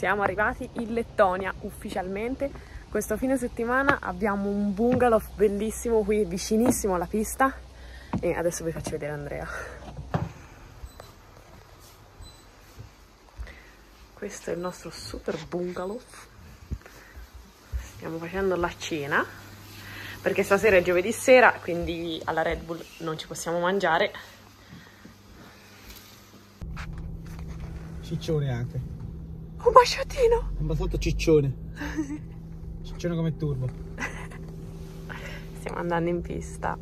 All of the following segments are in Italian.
Siamo arrivati in Lettonia ufficialmente. Questo fine settimana abbiamo un bungalow bellissimo qui vicinissimo alla pista e adesso vi faccio vedere Andrea. Questo è il nostro super bungalow. Stiamo facendo la cena perché stasera è giovedì sera, quindi alla Red Bull non ci possiamo mangiare. Ciccione anche. Un basciatino! Un basotto ciccione. Ciccione come turbo. Stiamo andando in pista.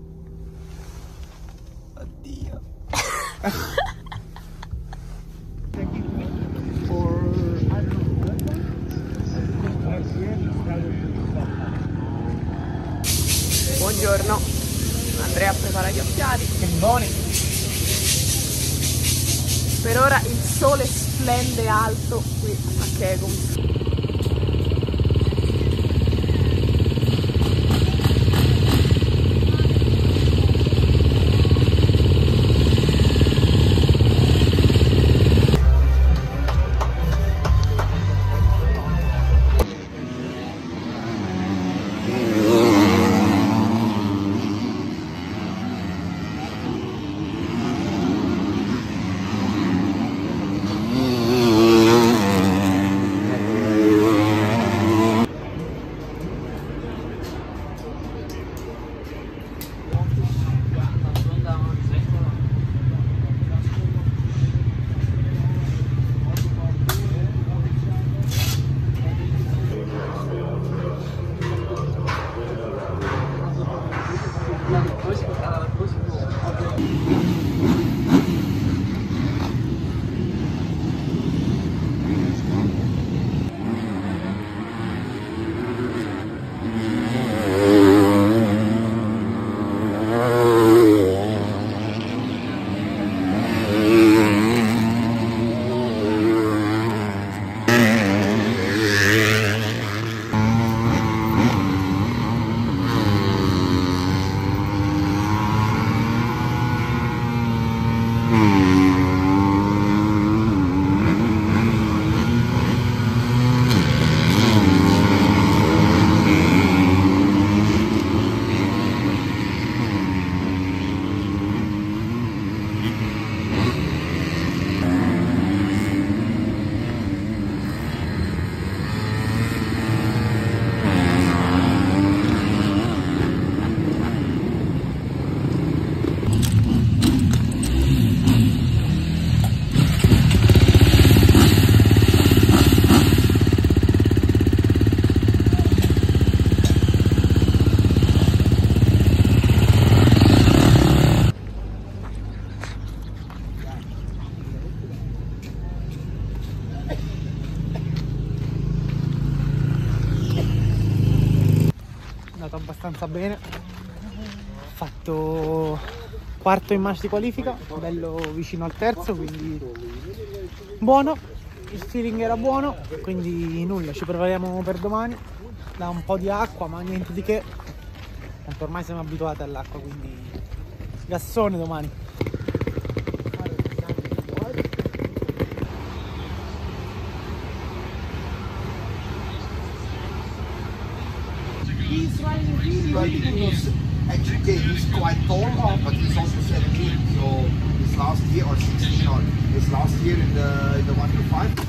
Oddio. Buongiorno. Andrea prepara gli occhiali. Che buoni. Per ora il sole splende alto qui a Kegum. Abbastanza bene, ho fatto quarto in manche di qualifica, bello vicino al terzo, quindi buono, il feeling era buono, quindi nulla, ci prepariamo per domani, da un po' di acqua ma niente di che, tanto ormai siamo abituati all'acqua, quindi gassone domani. Actually, he's quite tall, but he's also 17. So his last year or 16, or his last year in the 1 to 5.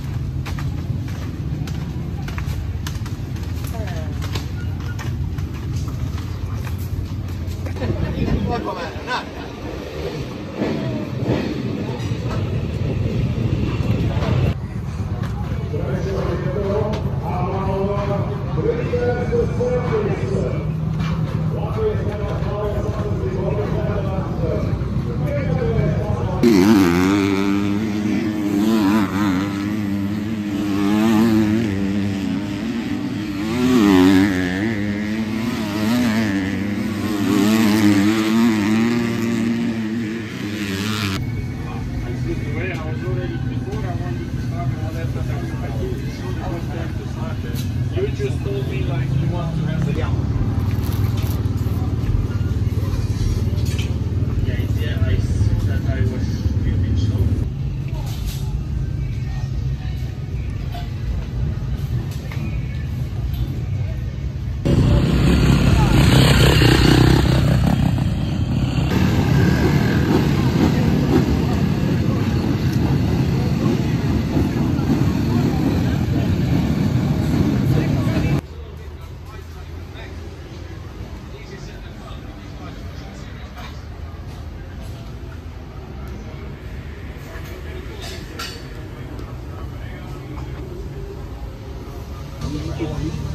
speed.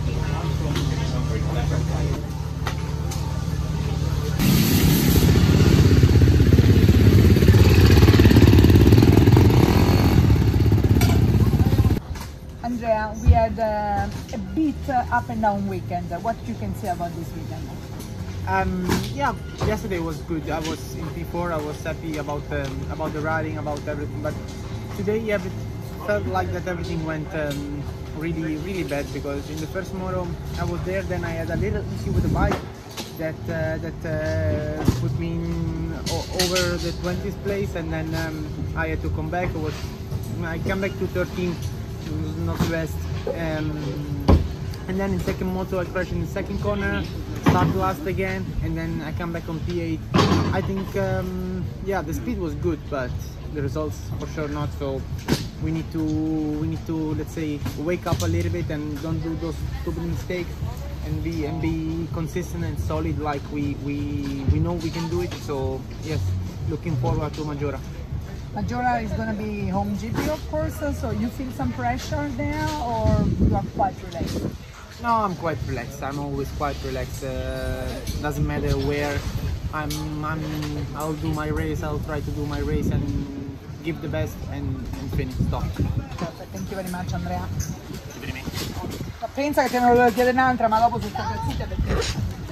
Andrea, we had a bit up and down weekend. What you can say about this weekend? Yeah, yesterday was good. I was in P4. I was happy about the riding, about everything. But today, yeah, it felt like that everything went really bad, because in the first moto I was there, then I had a little issue with the bike that put me in, over the 20th place, and then I had to come back. I came back to 13. It was not the best. And then in second moto I crashed in the second corner, started last again, and then I come back on P8. I think yeah, the speed was good, but the results for sure not. So we need to let's say wake up a little bit and don't do those stupid mistakes, and be consistent and solid like we know we can do it. So yes, looking forward to Maggiora. Maggiora is going to be home GP, of course, so you feel some pressure there, or you are quite relaxed? No, I'm quite relaxed. I'm always quite relaxed. Doesn't matter where I'll do my race. I'll try to do my race and give the best and finish. Stop. Perfect. Thank you very much, Andrea. Pensa che te ne volevo chiedere un'altra, ma dopo sono stata zitta perché